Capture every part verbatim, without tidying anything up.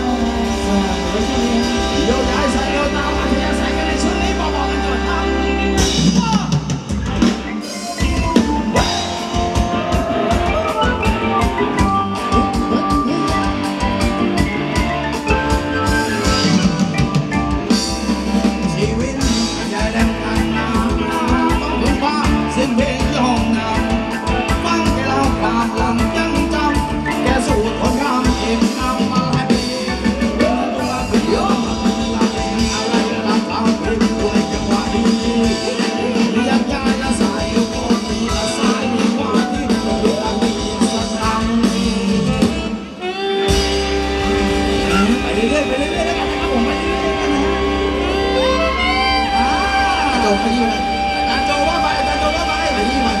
โยกย้ายใส่โยตามอัธยาศัยกันในช่วงนี้บอกๆกันก่อนครับชีวิตอย่าแดงกันนะต้องพึ่งพาเสียงเพลงที่ห้องน้ำฟังแค่เราความหลังยังจำแค่สูตรคนงามเองนำมาให้ดีตัวเป็นยอมอะไรรักเราเป็นด้วยจังหวะดีเรียกยายละสายลูกคนมีละสายมีกว่าที่ต้องดูอันนี้สักครั้งไปเรื่อยๆไปเรื่อยๆแล้วกันนะครับผมไปเรื่อยๆกันนะอาจารย์ไปดีอาจารย์โจว่าไปอาจารย์โจว่าไปไปดีไป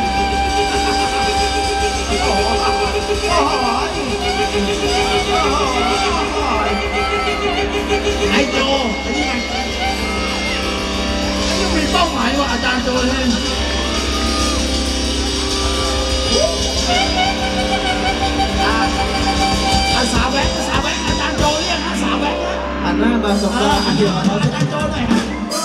โอ้โหโอ้โหไอ้โจไปดีไปยังมีเป้าหมายว่าอาจารย์โจเลยอาสาแบงค์อาสาแบงค์อาจารย์โจเรียกอาสาแบงค์นะหันหน้ามาสองตาอันเดียวอาจารย์โจหน่อยฮะ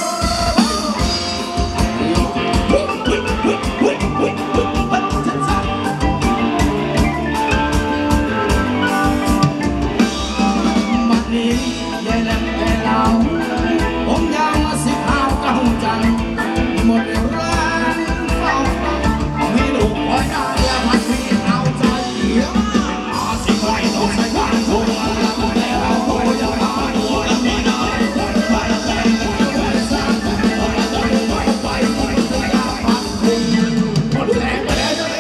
บัดนี้ยายแหลมแกเล่าผมยาวมาสิข้าวเก้าจันหมดแรงเฝ้าให้ลูกคอยได้และพัดพี่เอาใจอาสิคอยต้องใช้บ้านคนละคนแล้วเราคอยจะมาตัวละไม่ได้ไปใจไม่สร้างแต่เราจะไปไปไปจะยาพักคุณหมดแรงไปแล้วจะ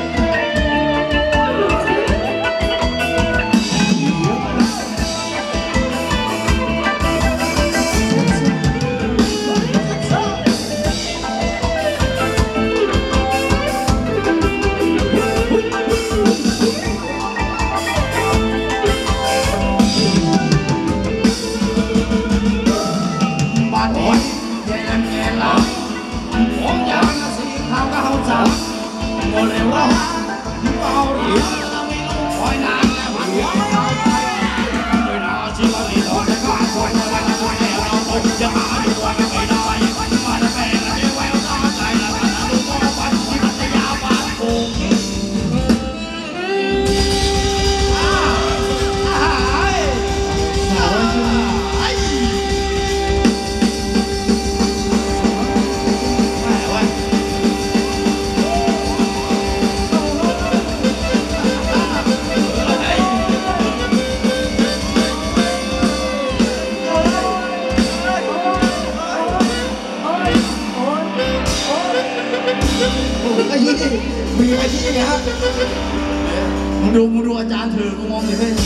บ้านนี้แย่แย่เราผมอยากจะสีขาวก็เข้าใจหมดเลยว่าเราเรียนเราไม่รู้คอยนานแล้วมันยังไม่เอาใจไม่น่าชีวะนี่เราจะขาดคอยอะไรก็คอยแล้วเราคงจะหาดีกว่าไม่ได้มาจะเป็นอะไรแววตาใจแล้วกันนะลูกก็ฝันที่มันจะยาวบ้านกูอ่าอ่าไอ้ไอ้แม่เว้ยไอ้ยี่นี่มีไอ้ที่นี่ฮะมึงดูมึงดูอาจารย์ถือกูมองดิเฮ้ย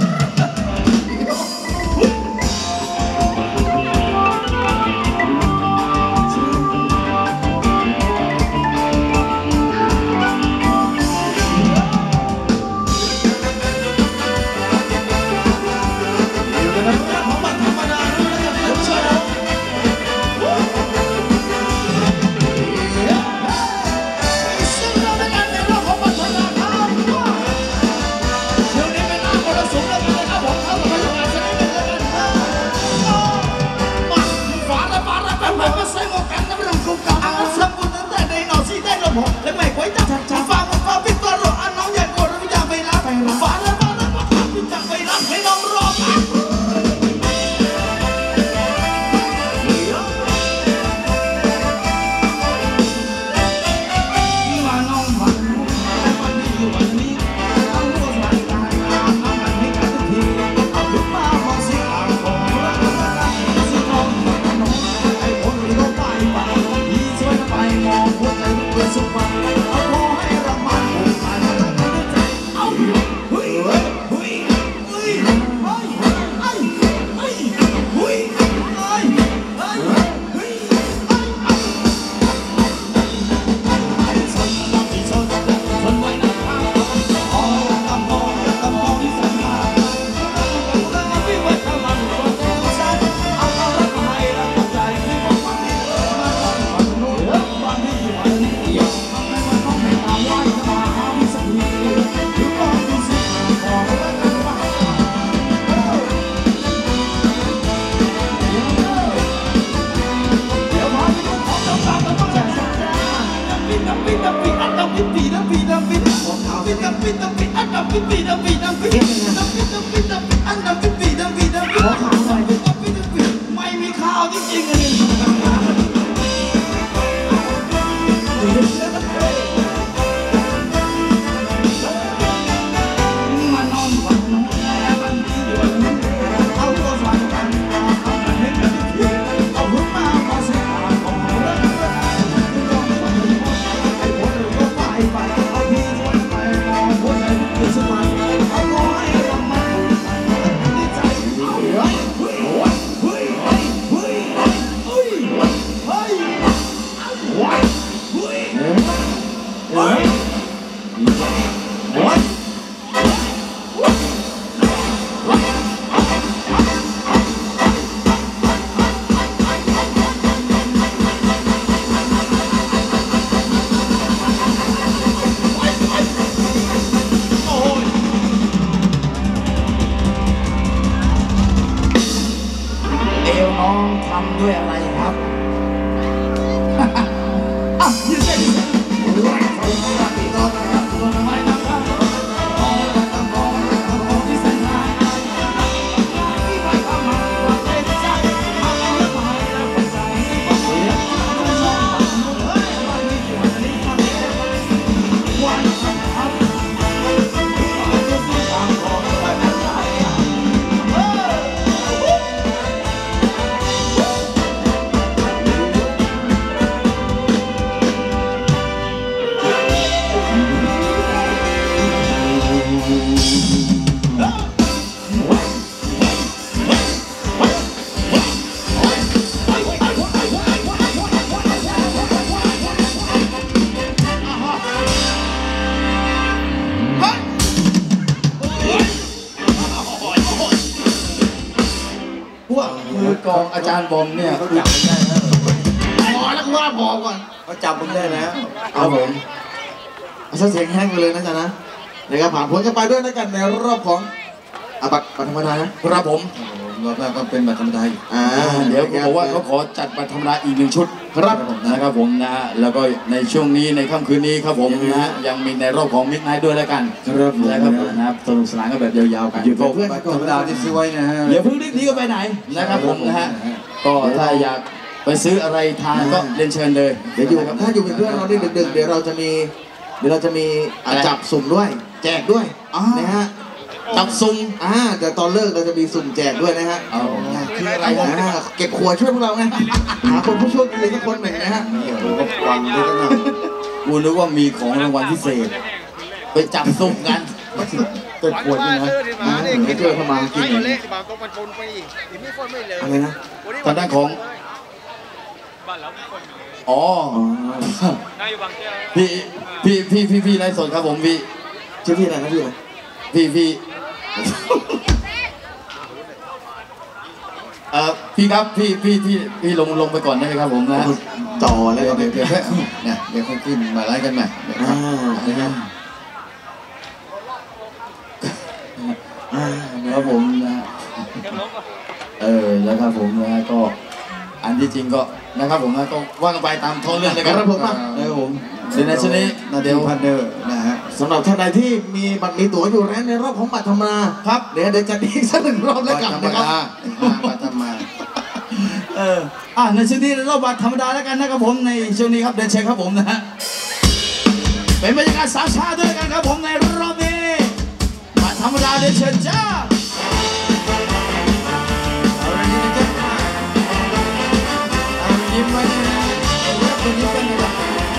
ของบัตรธรรมดาด้วยนะท่านผู้ชมซึ่งเราไม่กันในโลกของบัตรธรรมดาครับเดี๋ยวนี้เป็นน้ำมรสุมแล้วขอข่าวหน่อยไม่มีข่าวจริงๆเลยมานอนฝันแล้วมันดีอยู่เอาตัวฝันกันเอาเห็นกันทีเอาหุ่นมามาเสียของเราลองฝันไอ้คนก็ไปไปเอาที่คนไปมองคนไหนคือสมัยเอาขอให้ทำมาดีใจเฮ้ยเฮ้ยเฮ้ยเฮ้ยเฮ้ยเฮ้ยเฮ้ยเฮ้ยทำด้วยอะไรครับอ่ะยืนเต้นร้อยคนรักที่รอนะครับตัวไม่นับครับมองแต่ตามองแต่มองที่แสนหายที่ไปทำมาว่าเป็นใจมาแล้วมาแล้วคนใจบอกเสียต้องชอบมันเฮ้ยวันนี้วันนี้วันนี้วันครับวันจะสู้ทางของแต่ไม่ได้เฮ้ยมือกองอาจารย์บอมเนี่ยเขาจับได้แล้วหมอแล้วก็ว่าบอกก่อนเขาจับมึงได้แล้วเอาผมเอาเสียงแห้งไปเลยนะจ๊ะนะเดี๋ยวก็ผ่านพ้นกันไปด้วยนะกันในรอบของอาบัตรบัตรธรรมดานะครับผมรอบแรกก็เป็นบัตรธรรมดาอ่าเดี๋ยวผมบอกว่าเขาขอจัดบัตรธรรมดาอีกหนึ่งชุดครับนะครับผมนะแล้วก็ในช่วงนี้ในค่ำคืนนี้ครับผมนะยังมีในรอบของมิดไนท์ด้วยแล้วกันครับนะครับนะครับสนุกสนานกันแบบยาวๆกันอยู่กับเพื่อนธรรมดาที่ซื้อไว้นะฮะอย่าเพิ่งรีบหนีกันไปไหนนะครับผมนะฮะก็ถ้าอยากไปซื้ออะไรทานก็เรียนเชิญเลยเดี๋ยวอยู่ถ้าอยู่เป็นเพื่อนเราได้ดึกๆเดี๋ยวเราจะมีเดี๋ยวเราจะมีจับสุ่มด้วยแจกด้วยนะฮะจับสุ่มอ่าเดี๋ยวตอนเลิกเราจะมีสุ่มแจกด้วยนะฮะคืออะไรนะเก็บขวดช่วยพวกเราไงหาคนผู้ช่วยกันเลยสักคนหนึ่งนะฮะก็ฟังด้วยนะกูนึกว่ามีของรางวัลพิเศษไปจับสุ่มกันเกิดขวดนี่นะไม่เจอเข้ามากินอะไรนะตอนด้านของอ๋อพี่พี่พี่พี่พี่ไลฟ์สดครับผมพี่ชื่อพี่อะไรนะพี่อะไรพี่พี่เอ่อพี่ครับพี่พี่พี่พี่ลงลงไปก่อนได้ไหมครับผมนะต่อเลยเดี๋ยวเดี๋ยวเนี่ยเดี๋ยวค่อยขึ้นมาไล่กันใหม่นะครับครับผมนะเออแล้วครับผมนะก็อันที่จริงก็นะครับผมนะก็ว่ากันไปตามท้องเรื่องเลยครับผมนะครับผมในช่วงนี้นาเดียวพันเดอร์นะฮะสำหรับท่านใดที่มีบัตรมีตั๋วอยู่แล้วในรอบของบัตรธรรมดาครับเดี๋ยวเดี๋ยวจะดีสักหนึ่งรอบแล้วกันนะครับบัตรธรรมดาเอออ่ะในช่วงนี้รอบบัตรธรรมดาแล้วกันนะครับผมในช่วงนี้ครับเดินเช็คครับผมนะฮะเป็นบรรยากาศสามชาด้วยกันครับผมในรอบนี้บัตรธรรมดาเดินเชิญจ้ายิ้มไว้นะคนนี้เป็นแบบ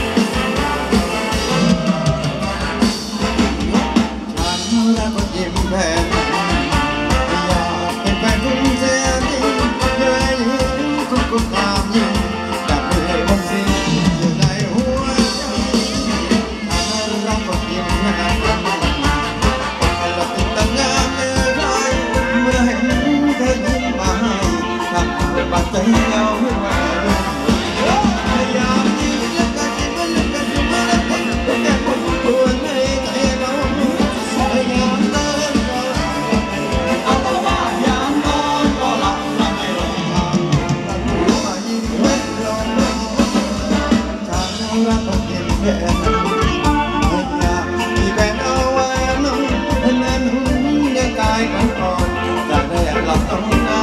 ฉันรักคนยิ้มแผ่นอยากเป็นแฟนคุณเสียดีเคยเห็นทุกๆความยิ้มจับมือให้ผมสิอยู่ในหัวใจฉันรักคนยิ้มแผ่นเราติดตั้งงานเมื่อไรเมื่อเห็นเธอยิ้มมาให้ทำให้บาดใจเราไม่ไหวเราต้อง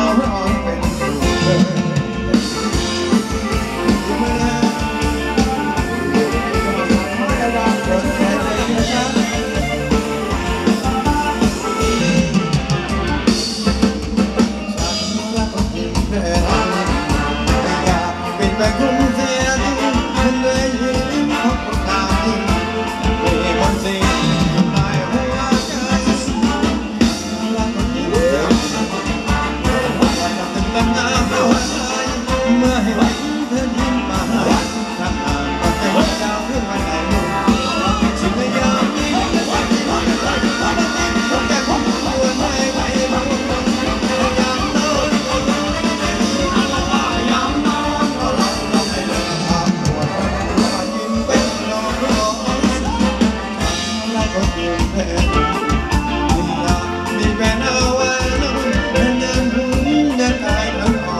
แพ้ไม่อยากเป็นแบบคุณเสียทีมันเลยยิ้มของคนตาจริงมีคนสิ่งหมายหัวใจรักคนนี้เดียวว่าทำเป็นแบบน้ำหัวใจเมื่อให้วันเธอยิ้มมาถ้าอ่านก็จะวันดาวเรื่องวันไหนฉันพยายามมีวันที่วันที่วันที่วันที่ต้องแก้ความควรให้ไว้บ้างพยายามโน้นพยายามนอนก็หลับเราไม่เลิกทำปวดว่ายิ้มเป็นรอรอแล้วก็ยิ้มแพ้มีแฟนเอาไว้น้องเดินหุ่นเดินกายทั้งวัน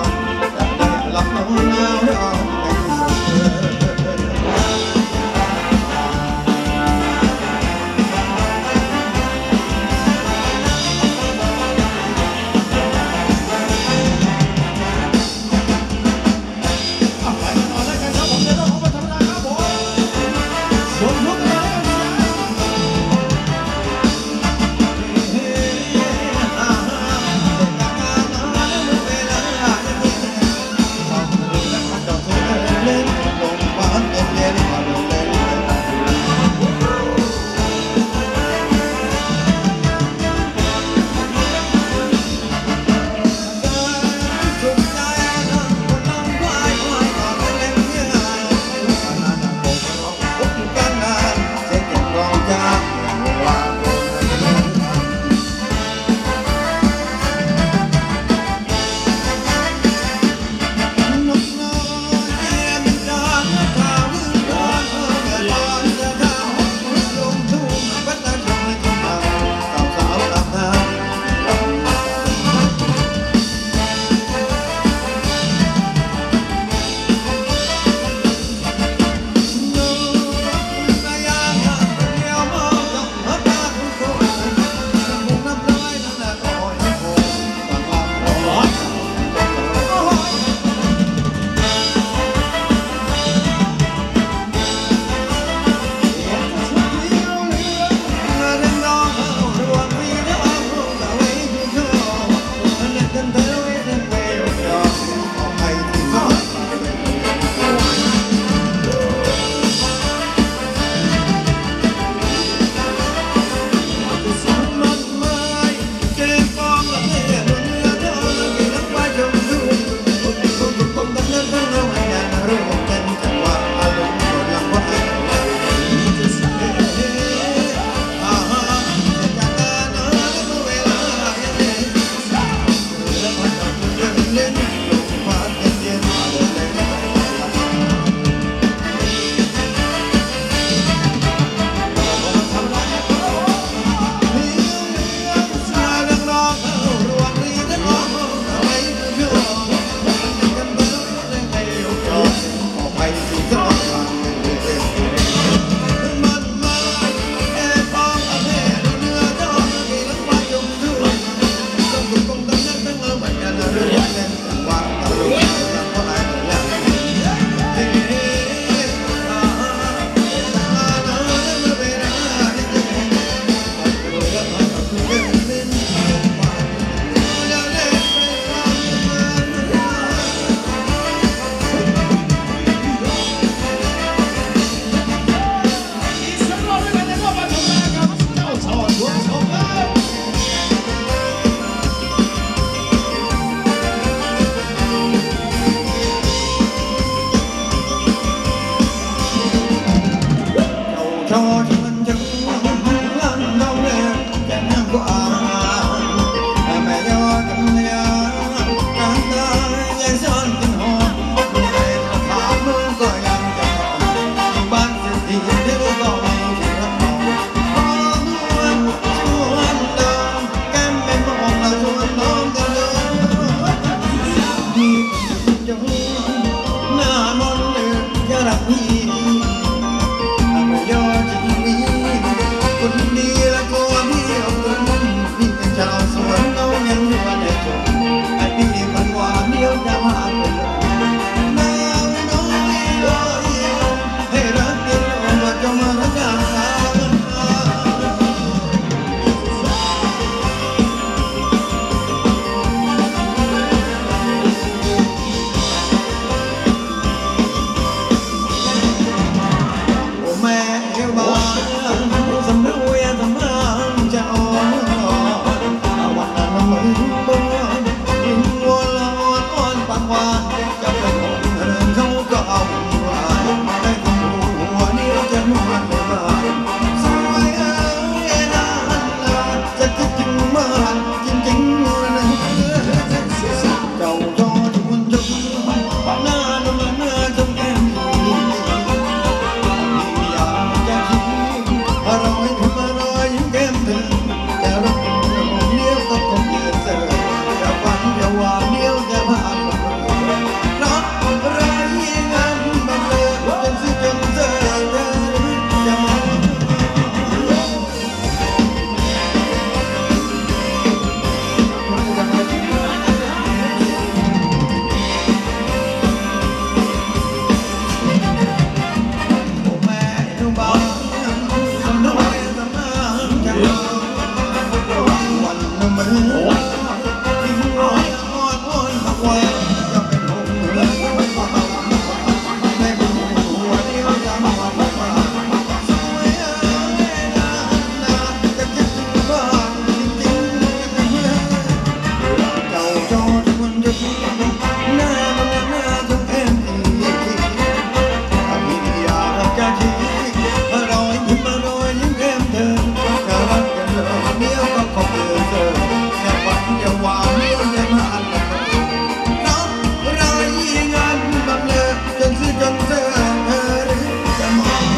หน้ามันหน้าทั้งเอ็มถ้าพี่อยากจะทีรอยยิ้มรอยยิ้มเอ็มเธอจะรักกันเลยเดียวก็ขอบเธอเธอแค่ฝันอย่าหวานอย่ามาอันละน้องรายงานบังเลยจนซื้อจนเธอเธอหรือจะมอง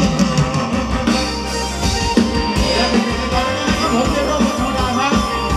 และเป็นพิธีกรนะครับผมจะร่วมกับเราครับ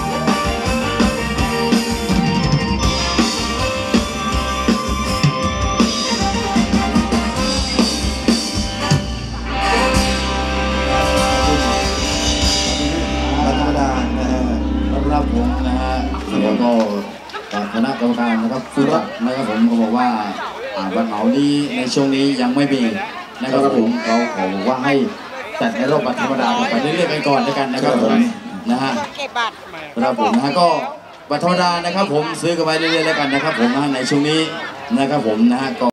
ธรรมดานะฮะรับผมนะฮะแล้วก็จากคณะกรรมการนะครับผู้จัดนะครับผมก็บอกว่าวันเหมานี้ในช่วงนี้ยังไม่มีนะครับผมเราขอว่าให้จัดในรอบบัตรธรรมดาไปเรื่อยๆกันก่อนแล้วกันนะครับผมนะฮะครับผมนะฮะก็บัตรธรรมดานะครับผมซื้อกันไปเรื่อยๆแล้วกันนะครับผมในช่วงนี้นะครับผมนะฮะก็